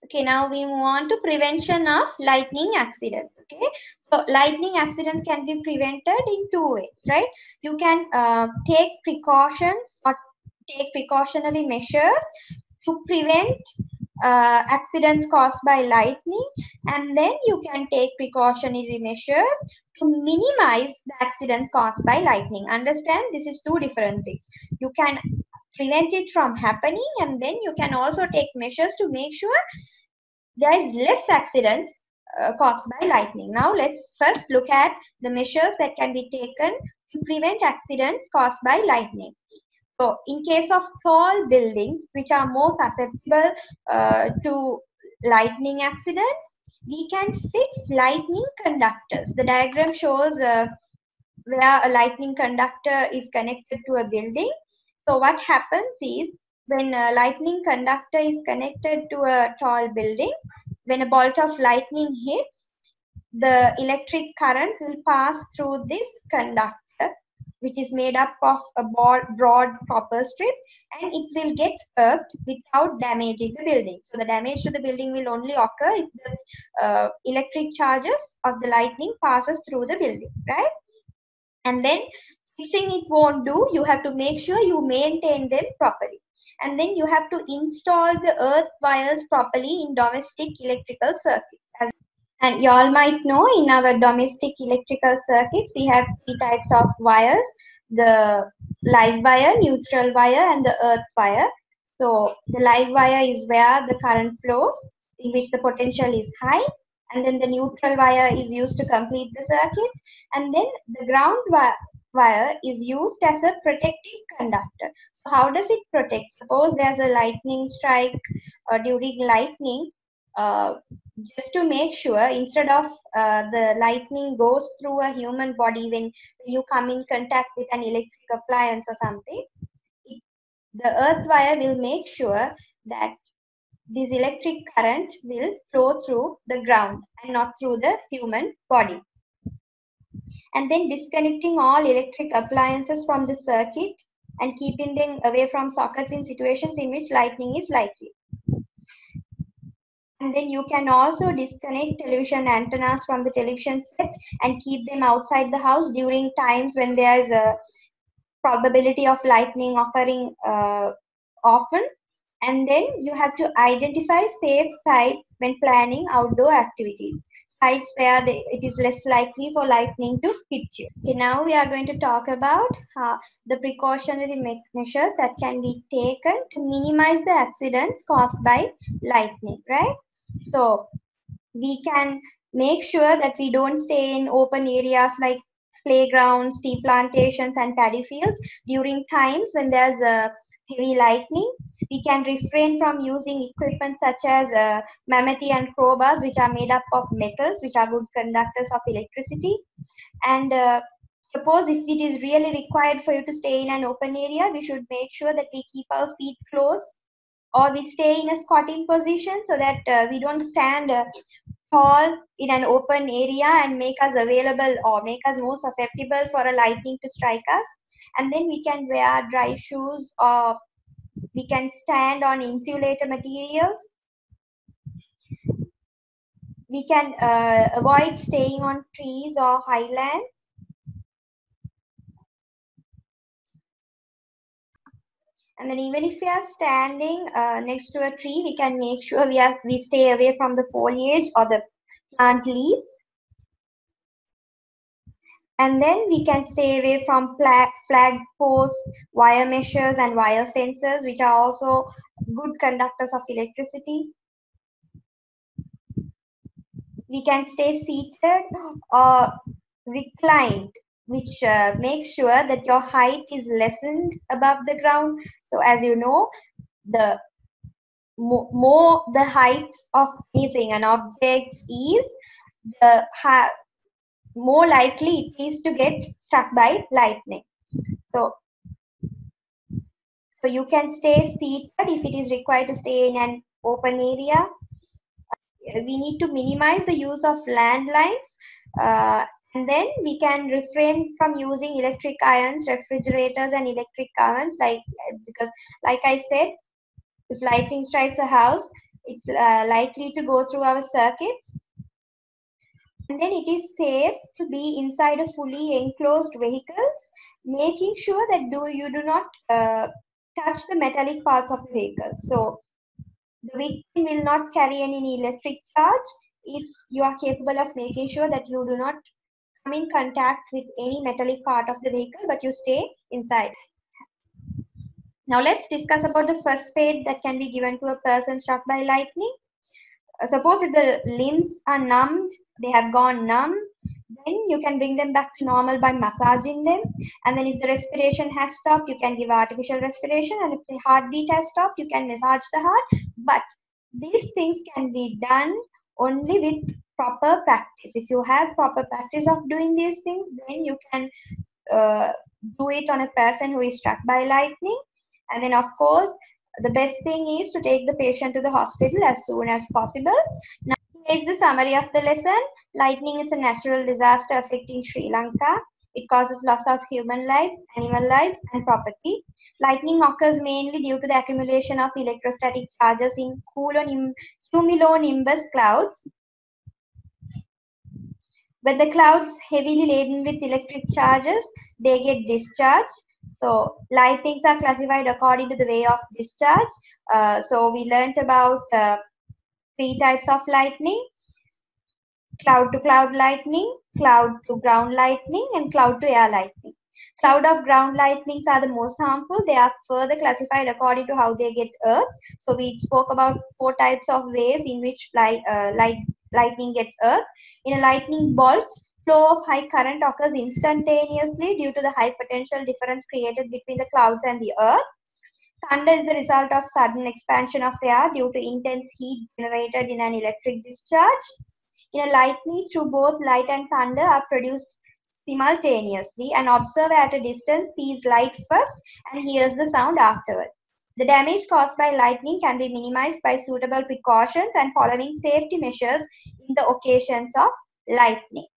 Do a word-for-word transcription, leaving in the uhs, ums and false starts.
Okay, now we move on to prevention of lightning accidents. Okay, so lightning accidents can be prevented in two ways, right? You can uh, take precautions or take precautionary measures to prevent uh, accidents caused by lightning, and then you can take precautionary measures to minimize the accidents caused by lightning. Understand, this is two different things. You can prevent it from happening, and then you can also take measures to make sure there is less accidents uh, caused by lightning. Now let's first look at the measures that can be taken to prevent accidents caused by lightning. So in case of tall buildings which are more susceptible uh, to lightning accidents, we can fix lightning conductors. The diagram shows uh, where a lightning conductor is connected to a building. So what happens is, when a lightning conductor is connected to a tall building, when a bolt of lightning hits, the electric current will pass through this conductor, which is made up of a broad, broad copper strip, and it will get earthed without damaging the building. So the damage to the building will only occur if the uh, electric charges of the lightning passes through the building, right? And then fixing it won't do. You have to make sure you maintain them properly, and then you have to install the earth wires properly in domestic electrical circuits. And you all might know, in our domestic electrical circuits we have three types of wires: the live wire, neutral wire, and the earth wire. So the live wire is where the current flows, in which the potential is high, and then the neutral wire is used to complete the circuit, and then the ground wire wire is used as a protective conductor. So how does it protect? Suppose there's a lightning strike uh, during lightning, uh, just to make sure, instead of uh, the lightning goes through a human body when, when you come in contact with an electric appliance or something, it, the earth wire will make sure that this electric current will flow through the ground and not through the human body. And then disconnecting all electric appliances from the circuit and keeping them away from sockets in situations in which lightning is likely. And then you can also disconnect television antennas from the television set and keep them outside the house during times when there is a probability of lightning occurring uh, often. And then you have to identify safe sites when planning outdoor activities, sites where the, it is less likely for lightning to hit you. Okay, now we are going to talk about uh, the precautionary me- measures that can be taken to minimize the accidents caused by lightning, right? So we can make sure that we don't stay in open areas like playgrounds, tea plantations, and paddy fields during times when there's a heavy lightning. We can refrain from using equipment such as uh, mammoth and crowbars, which are made up of metals, which are good conductors of electricity. And uh, suppose if it is really required for you to stay in an open area, we should make sure that we keep our feet closed, or we stay in a squatting position, so that uh, we don't stand uh, tall in an open area and make us available or make us more susceptible for a lightning to strike us. And then we can wear dry shoes, or we can stand on insulator materials. We can uh, avoid staying on trees or highlands. And then even if we are standing uh, next to a tree, we can make sure we are we stay away from the foliage or the plant leaves. And then we can stay away from flag, flag posts, wire meshes, and wire fences, which are also good conductors of electricity. We can stay seated or reclined, which uh, makes sure that your height is lessened above the ground. So as you know, the more, more the height of anything, an object is, the ha- more likely it is to get struck by lightning. So, so you can stay seated if it is required to stay in an open area. We need to minimize the use of landlines, uh, and then we can refrain from using electric irons, refrigerators, and electric ovens, like because like I said, if lightning strikes a house, It's uh, likely to go through our circuits. And then it is safe to be inside a fully enclosed vehicles, making sure that do you do not uh, touch the metallic parts of the vehicle. So the victim will not carry any electric charge if you are capable of making sure that you do not come in contact with any metallic part of the vehicle, but you stay inside. Now let's discuss about the first aid that can be given to a person struck by lightning. Uh, suppose if the limbs are numbed, they have gone numb, then you can bring them back to normal by massaging them. And then if the respiration has stopped, you can give artificial respiration. And if the heartbeat has stopped, you can massage the heart. But these things can be done only with proper practice. If you have proper practice of doing these things, then you can uh, do it on a person who is struck by lightning. And then of course, the best thing is to take the patient to the hospital as soon as possible. Now, here is the summary of the lesson. Lightning is a natural disaster affecting Sri Lanka. It causes loss of human lives, animal lives, and property. Lightning occurs mainly due to the accumulation of electrostatic charges in cumulonimbus clouds. When the clouds heavily laden with electric charges, they get discharged. So lightnings are classified according to the way of discharge. Uh, so we learned about uh, three types of lightning: cloud to cloud lightning, cloud to ground lightning, and cloud to air lightning. Cloud of ground lightnings are the most harmful. They are further classified according to how they get earth. So we spoke about four types of ways in which light, uh, light, lightning gets earth. In a lightning bolt, flow of high current occurs instantaneously due to the high potential difference created between the clouds and the earth. Thunder is the result of sudden expansion of air due to intense heat generated in an electric discharge. In a lightning, through both light and thunder are produced simultaneously. An observer at a distance sees light first and hears the sound afterward. The damage caused by lightning can be minimized by suitable precautions and following safety measures in the occasions of lightning.